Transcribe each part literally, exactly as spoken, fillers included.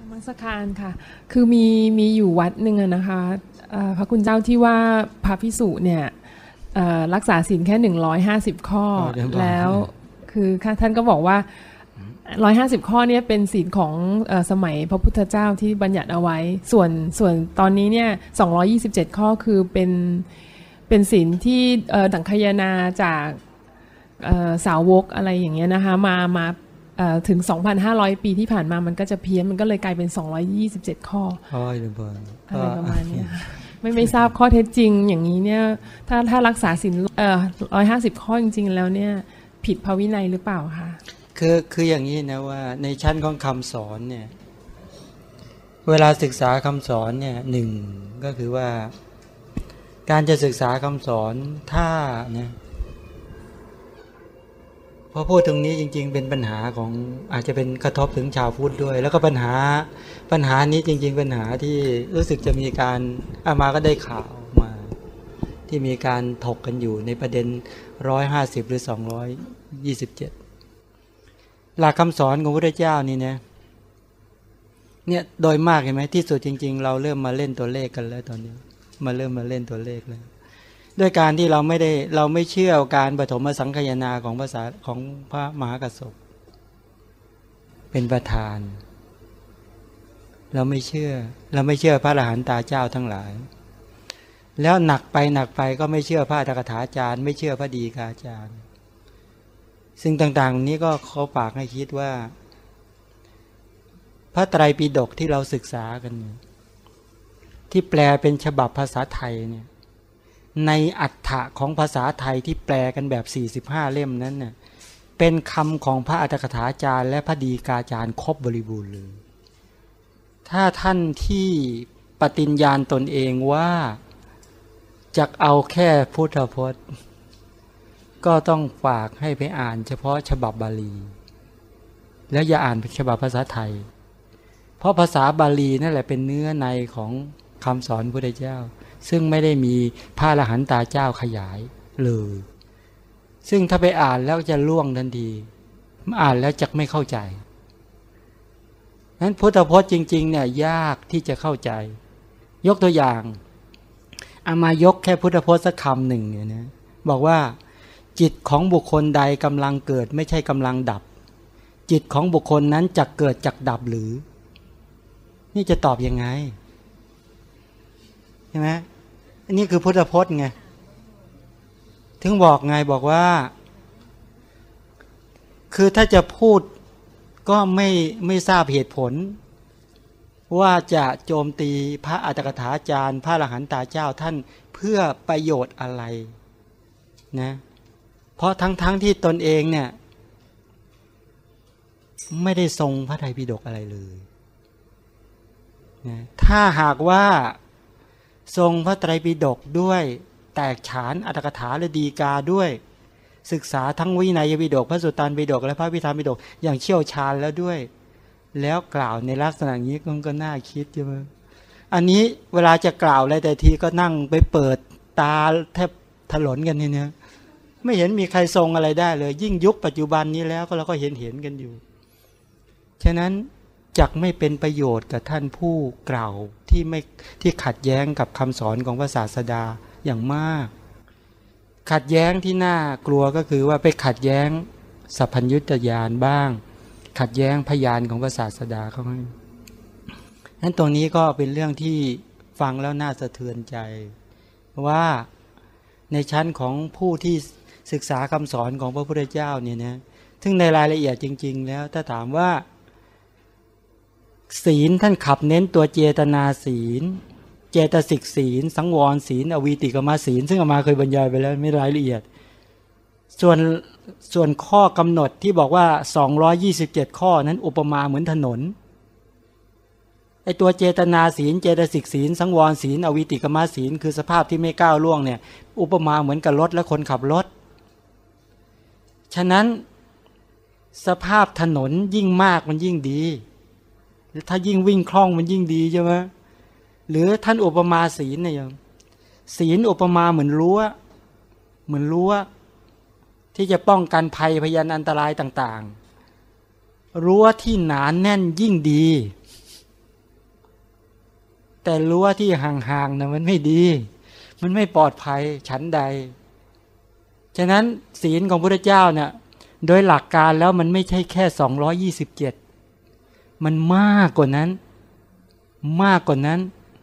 มัสการค่ะคือมีมีอยู่วัดหนึ่งนะคะพระคุณเจ้าที่ว่าพระภิกษุเนี่ยรักษาศีลแค่หนึ่งร้อยห้าสิบข้อแล้วคือท่านก็บอกว่าหนึ่งร้อยห้าสิบข้อนี้เป็นศีลของสมัยพระพุทธเจ้าที่บัญญัติเอาไว้ส่วนส่วนตอนนี้เนี่ยสองร้อยยี่สิบเจ็ดข้อคือเป็นเป็นศีลที่ดังคยนาจากสาวกอะไรอย่างเงี้ยนะคะมามาถึง สองพันห้าร้อย ปีที่ผ่านมามันก็จะเพี้ยนมันก็เลยกลายเป็นสองร้อยยี่สิบเจ็ดข้ออะไรประมาณนี้ไม่ไม่ทราบข้อเท็จจริงอย่างนี้เนี่ยถ้าถ้ารักษาศีลเอ่อหนึ่งร้อยห้าสิบข้อจริงๆแล้วเนี่ยผิดพระวินัยหรือเปล่าคะคือคืออย่างนี้นะว่าในชั้นของคำสอนเนี่ยเวลาศึกษาคำสอนเนี่ยหนึ่งก็คือว่าการจะศึกษาคำสอนถ้าเนี่ยพอพูดตรงนี้จริงๆเป็นปัญหาของอาจจะเป็นกระทบถึงชาวพุทธด้วยแล้วก็ปัญหาปัญหานี้จริงๆปัญหาที่รู้สึกจะมีการอามาก็ได้ข่าวมาที่มีการถกกันอยู่ในประเด็นหนึ่งร้อยห้าสิบหรือสองร้อยยี่สิบเจ็ดหลักคำสอนของพระพุทธเจ้านี่นะเนี่ยโดยมากเห็นไหมที่สุดจริงๆเราเริ่มมาเล่นตัวเลขกันแล้วตอนนี้มาเริ่มมาเล่นตัวเลขแล้วด้วยการที่เราไม่ได้เราไม่เชื่อการปฐมสังคายนาของภาษาของพระมหากษัตริย์เป็นประธานเราไม่เชื่อเราไม่เชื่อพระอรหันตาเจ้าทั้งหลายแล้วหนักไปหนักไปก็ไม่เชื่อพระอัตถกถาจารย์ไม่เชื่อพระดีกาจารย์ซึ่งต่างๆนี้ก็เขาฝากให้คิดว่าพระไตรปิฎกที่เราศึกษากันที่แปลเป็นฉบับภาษาไทยเนี่ยในอัฏฐะของภาษาไทยที่แปลกันแบบสี่สิบห้าเล่มนั้นเนี่ยเป็นคำของพระอัตถกถาจารย์และพระดีกาจารย์ครบบริบูรณ์เลยถ้าท่านที่ปฏิญญาณตนเองว่าจะเอาแค่พุทธพจน์ก็ต้องฝากให้ไปอ่านเฉพาะฉบับบาลีแล้วอย่าอ่านฉบับภาษาไทยเพราะภาษาบาลีนั่นแหละเป็นเนื้อในของคำสอนพระพุทธเจ้าซึ่งไม่ได้มีพระอรหันตาเจ้าขยายเลยซึ่งถ้าไปอ่านแล้วจะล่วงทันทีอ่านแล้วจะไม่เข้าใจนั้นพุทธพจน์จริงๆเนี่ยยากที่จะเข้าใจยกตัวอย่างเอามายกแค่พุทธพจน์สักคำหนึ่งเนี่ยนะบอกว่าจิตของบุคคลใดกำลังเกิดไม่ใช่กำลังดับจิตของบุคคลนั้นจะเกิดจักดับหรือนี่จะตอบยังไงใช่ไหมอันนี้คือพุทธพจน์ไงถึงบอกไงบอกว่าคือถ้าจะพูดก็ไม่ไม่ทราบเหตุผลว่าจะโจมตีพระอัตถกถาจารย์พระอรหันตาเจ้าท่านเพื่อประโยชน์อะไรนะเพราะทั้งๆ ท, ที่ตนเองเนี่ยไม่ได้ทรงพระไตรปิฎกอะไรเลยนะถ้าหากว่าทรงพระไตรปิฎกด้วยแตกฉานอัตถกถาและดีกาด้วยศึกษาทั้งวินัยปิฎกพระสุตตันปิฎกและพระวิธรรมปิฎกอย่างเชี่ยวชาญแล้วด้วยแล้วกล่าวในลักษณะนี้ก็ก็น่าคิดใช่ไหมอันนี้เวลาจะกล่าวอะไรแต่ทีก็นั่งไปเปิดตาแทบถลนกันเนี่ยไม่เห็นมีใครทรงอะไรได้เลยยิ่งยุคปัจจุบันนี้แล้วก็เราก็เห็นเห็นกันอยู่ฉะนั้นจักไม่เป็นประโยชน์กับท่านผู้กล่าวที่ไม่ที่ขัดแย้งกับคำสอนของพระศาสดาอย่างมากขัดแย้งที่น่ากลัวก็คือว่าไปขัดแย้งสัพพัญญุตญาณบ้างขัดแย้งพยานของพระศาสดาเขาให้นั้นตรงนี้ก็เป็นเรื่องที่ฟังแล้วน่าสะเทือนใจว่าในชั้นของผู้ที่ศึกษาคำสอนของพระพุทธเจ้าเนี่ยนะซึ่งในรายละเอียดจริงๆแล้วถ้าถามว่าศีลท่านขับเน้นตัวเจตนาศีลเจตสิกศีลสังวรศีลอวีติกมศีลซึ่งอามาเคยบรรยายไปแล้วไม่รายละเอียดส่วนส่วนข้อกำหนดที่บอกว่าสองร้อยยี่สิบเจ็ดข้อนั้นอุปมาเหมือนถนนไอตัวเจตนาศีลเจตสิกศีลสังวรศีลอวีติกมศีลคือสภาพที่ไม่ก้าวล่วงเนี่ยอุปมาเหมือนกับรถและคนขับรถฉะนั้นสภาพถนนยิ่งมากมันยิ่งดีถ้ายิ่งวิ่งคล่องมันยิ่งดีใช่ไหมหรือท่านอุปมาศีลเนี่ยอย่างศีลอุปมาเหมือนรั้วเหมือนรั้วที่จะป้องกันภัยพยานอันตรายต่างๆรั้วที่หนาแน่นยิ่งดีแต่รั้วที่ห่างๆนะมันไม่ดีมันไม่ปลอดภัยฉันใดฉะนั้นศีลของพระพุทธเจ้าเนี่ยโดยหลักการแล้วมันไม่ใช่แค่สองร้อยยี่สิบเจ็ดมันมากกว่านั้นมากกว่านั้น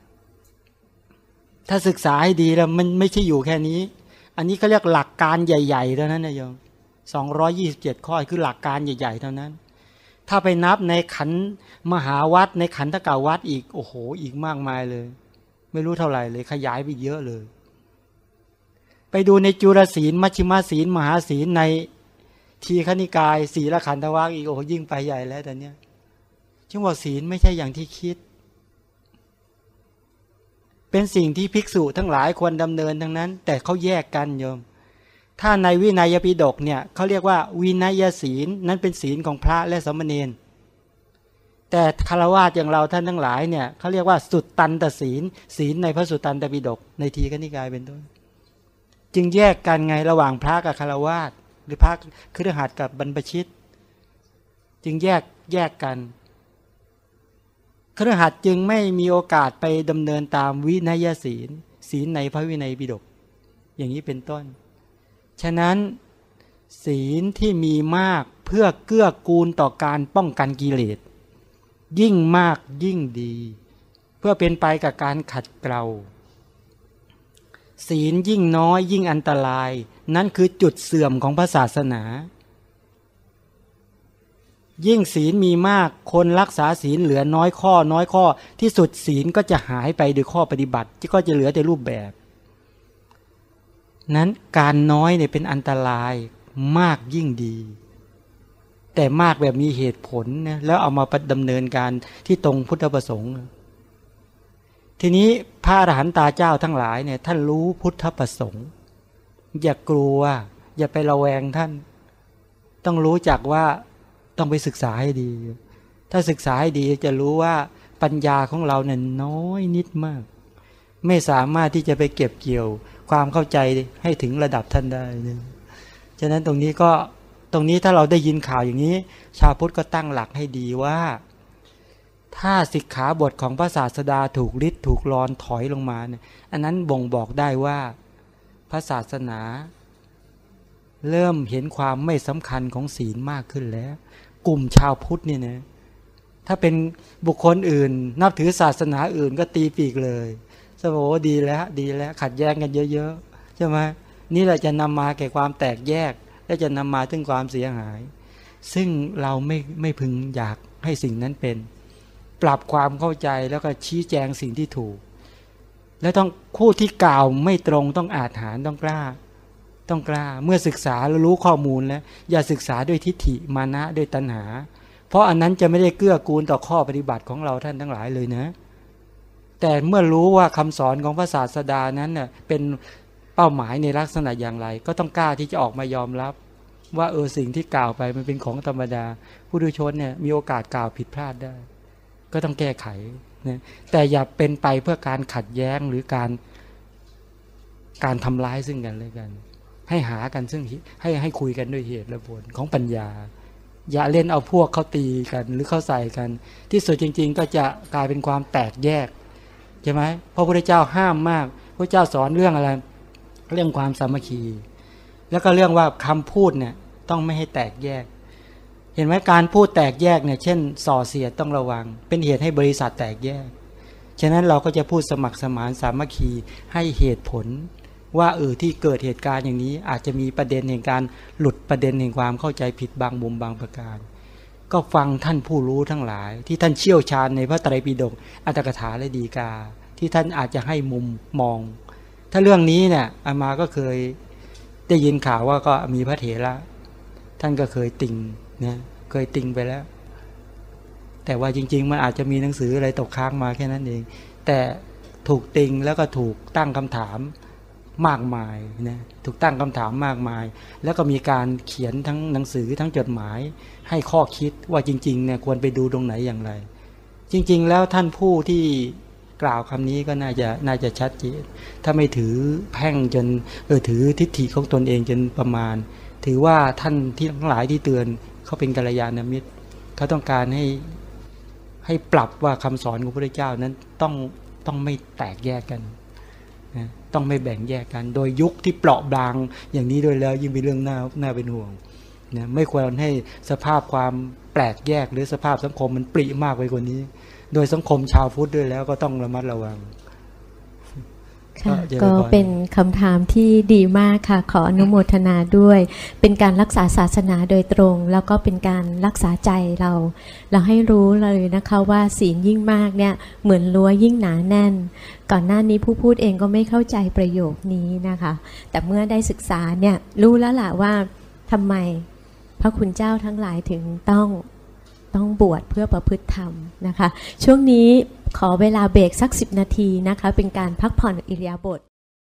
ถ้าศึกษาให้ดีแล้วมันไม่ใช่อยู่แค่นี้อันนี้เขาเรียกหลักการใหญ่ๆเท่านั้นนะโยมสองร้อยยี่สิบเจ็ดข้อคือหลักการใหญ่ๆเท่านั้นถ้าไปนับในขันธ์มหาวัดในขันธกวัดอีกโอ้โหอีกมากมายเลยไม่รู้เท่าไหร่เลยขยายไปเยอะเลยไปดูในจุลศีลมัชฌิมศีลมหาศีลในทีฆนิกายศีลขันธวรรคอีกโอ้โหยิ่งไปใหญ่แล้วตอนเนี้ยจึงว่าศีลไม่ใช่อย่างที่คิดเป็นสิ่งที่ภิกษุทั้งหลายควรดำเนินทั้งนั้นแต่เขาแยกกันโยมถ้าในวินัยปิฎกเนี่ยเขาเรียกว่าวินัยศีลนั้นเป็นศีลของพระและสามเณรแต่ฆราวาสอย่างเราท่านทั้งหลายเนี่ยเขาเรียกว่าสุตตันตศีลศีลในพระสุตตันตปิฎกในทีฆนิกายเป็นต้นจึงแยกกันไงระหว่างพระกับฆราวาสหรือพระคฤหัสถ์กับบรรพชิตจึงแยกแยกกันคฤหัสถ์จึงไม่มีโอกาสไปดำเนินตามวินัยศีลศีลในพระวินัยปิฎกอย่างนี้เป็นต้นฉะนั้นศีลที่มีมากเพื่อเกื้อกูลต่อการป้องกันกิเลสยิ่งมากยิ่งดีเพื่อเป็นไปกับการขัดเกลาศีลยิ่งน้อยยิ่งอันตรายนั่นคือจุดเสื่อมของพระศาสนายิ่งศีลมีมากคนรักษาศีลเหลือน้อยข้อน้อยข้อที่สุดศีลก็จะหายไปโดยข้อปฏิบัติที่ก็จะเหลือแต่รูปแบบนั้นการน้อยเนี่ยเป็นอันตรายมากยิ่งดีแต่มากแบบมีเหตุผลนะแล้วเอามาดำเนินการที่ตรงพุทธประสงค์ทีนี้พระอรหันตาเจ้าทั้งหลายเนี่ยท่านรู้พุทธประสงค์อย่ากลัวอย่าไประแวงท่านต้องรู้จักว่าต้องไปศึกษาให้ดีถ้าศึกษาให้ดีจะรู้ว่าปัญญาของเราเนี่ยน้อยนิดมากไม่สามารถที่จะไปเก็บเกี่ยวความเข้าใจให้ถึงระดับท่านได้นะฉะนั้นตรงนี้ก็ตรงนี้ถ้าเราได้ยินข่าวอย่างนี้ชาวพุทธก็ตั้งหลักให้ดีว่าถ้าสิกขาบทของพระศาสดาถูกลิดถูกรอนถอยลงมาเนี่ยอันนั้นบ่งบอกได้ว่าพระศาสนาเริ่มเห็นความไม่สำคัญของศีลมากขึ้นแล้วกลุ่มชาวพุทธเนี่ยนะถ้าเป็นบุคคลอื่นนับถือศาสนาอื่นก็ตีปีกเลยสมมติดีแล้วดีแล้วขัดแย้งกันเยอะๆใช่ไหมนี่แหละจะนำมาแก่ความแตกแยกและจะนำมาถึงความเสียหายซึ่งเราไม่ไม่พึงอยากให้สิ่งนั้นเป็นปรับความเข้าใจแล้วก็ชี้แจงสิ่งที่ถูกแล้วต้องคู่ที่กล่าวไม่ตรงต้องอาจหารต้องกล้าต้องกล้าเมื่อศึกษาแล้วรู้ข้อมูลแล้วอย่าศึกษาด้วยทิฏฐิมานะด้วยตัณหาเพราะอันนั้นจะไม่ได้เกื้อกูลต่อข้อปฏิบัติของเราท่านทั้งหลายเลยนะแต่เมื่อรู้ว่าคำสอนของพระศาสดานั้นเน่ยเป็นเป้าหมายในลักษณะอย่างไรก็ต้องกล้าที่จะออกมายอมรับว่าเออสิ่งที่กล่าวไปมันเป็นของธรรมดาผู้ดุชนเนี่ยมีโอกาสกล่าวผิดพลาดได้ก็ต้องแก้ไขนะแต่อย่าเป็นไปเพื่อการขัดแย้งหรือการการทำร้ายซึ่งกันและกันให้หากันซึ่งให้ให้คุยกันด้วยเหตุและผลของปัญญาอย่าเล่นเอาพวกเขาตีกันหรือเขาใส่กันที่สุดจริงๆก็จะกลายเป็นความแตกแยกใช่ไหมเพราะพระพุทธเจ้าห้ามมากพระเจ้าสอนเรื่องอะไรเรื่องความสามัคคีแล้วก็เรื่องว่าคำพูดเนี่ยต้องไม่ให้แตกแยกเห็นไหมการพูดแตกแยกเนี่ยเช่นส่อเสียดต้องระวังเป็นเหตุให้บริษัทแตกแยกฉะนั้นเราก็จะพูดสมัครสมานสามัคคีให้เหตุผลว่าเออที่เกิดเหตุการณ์อย่างนี้อาจจะมีประเด็นแห่งการหลุดประเด็นแห่งความเข้าใจผิดบางมุมบางประการก็ฟังท่านผู้รู้ทั้งหลายที่ท่านเชี่ยวชาญในพระไตรปิฎกอัตถกถาและฎีกาที่ท่านอาจจะให้มุมมองถ้าเรื่องนี้เนี่ยอามาก็เคยได้ยินข่าวว่าก็มีพระเถระท่านก็เคยติ่งนะเคยติ่งไปแล้วแต่ว่าจริงๆมันอาจจะมีหนังสืออะไรตกค้างมาแค่นั้นเองแต่ถูกติ่งแล้วก็ถูกตั้งคำถามมากมายนะถูกตั้งคำถามมากมายแล้วก็มีการเขียนทั้งหนังสือทั้งจดหมายให้ข้อคิดว่าจริงๆเนี่ยควรไปดูตรงไหนอย่างไรจริงๆแล้วท่านผู้ที่กล่าวคำนี้ก็น่าจะน่าจะชัดเจนถ้าไม่ถือแพ่งจนเออถือทิฏฐิของตนเองจนประมาณถือว่าท่านที่ทั้งหลายที่เตือนเขาเป็นกัลยาณมิตรเขาต้องการให้ให้ปรับว่าคำสอนของพระพุทธเจ้านั้นต้องต้องไม่แตกแยกกันนะต้องไม่แบ่งแยกกันโดยยุคที่เปราะบางอย่างนี้ด้วยแล้วยิ่งเป็นเรื่องน่าน่าเป็นห่วงนะไม่ควรให้สภาพความแปลกแยกหรือสภาพสังคมมันปริมากไปกว่านี้โดยสังคมชาวพุทธด้วยแล้วก็ต้องระมัดระวังค่ะก็เป็นคำถามที่ดีมากค่ะขออนุโมทนาด้วยเป็นการรักษาศาสนาโดยตรงแล้วก็เป็นการรักษาใจเราเราให้รู้เลยนะคะว่าศีลยิ่งมากเนี่ยเหมือนรั้วยิ่งหนาแน่นก่อนหน้านี้ผู้พูดเองก็ไม่เข้าใจประโยคนี้นะคะแต่เมื่อได้ศึกษาเนี่ยรู้แล้วล่ะว่าทำไมพระคุณเจ้าทั้งหลายถึงต้องต้องบวชเพื่อประพฤติธรรมนะคะช่วงนี้ขอเวลาเบรกสักสิบนาทีนะคะเป็นการพักผ่อนอิริยาบถ